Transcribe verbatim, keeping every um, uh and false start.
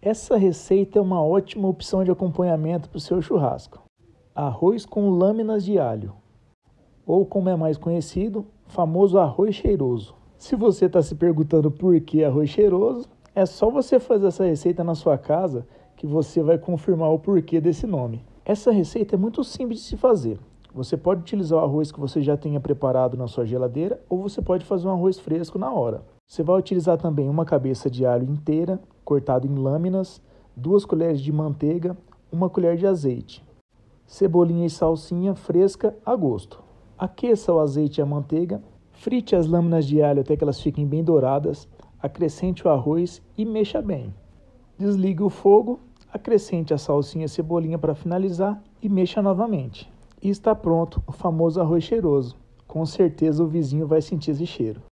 Essa receita é uma ótima opção de acompanhamento para o seu churrasco. Arroz com lâminas de alho, ou como é mais conhecido, famoso arroz cheiroso. Se você está se perguntando por que arroz cheiroso, é só você fazer essa receita na sua casa que você vai confirmar o porquê desse nome. Essa receita é muito simples de se fazer. Você pode utilizar o arroz que você já tenha preparado na sua geladeira ou você pode fazer um arroz fresco na hora. Você vai utilizar também uma cabeça de alho inteira, cortado em lâminas, duas colheres de manteiga, uma colher de azeite, cebolinha e salsinha fresca a gosto. Aqueça o azeite e a manteiga, frite as lâminas de alho até que elas fiquem bem douradas, acrescente o arroz e mexa bem. Desligue o fogo, acrescente a salsinha e a cebolinha para finalizar e mexa novamente. E está pronto o famoso arroz cheiroso. Com certeza o vizinho vai sentir esse cheiro.